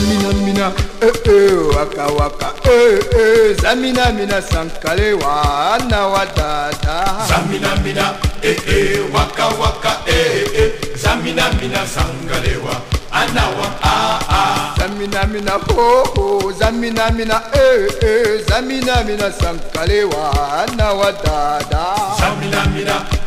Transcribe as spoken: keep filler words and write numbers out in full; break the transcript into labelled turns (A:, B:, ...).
A: Zamina mina eh eh waka waka eh eh Zamina mina sankale wana wadada.
B: Zamina mina eh eh waka waka eh eh Zamina mina sankale wa anawa ah ah.
A: Zamina mina ho ho Zamina mina eh eh Zamina mina sankale wana wadada.
B: Zamina mina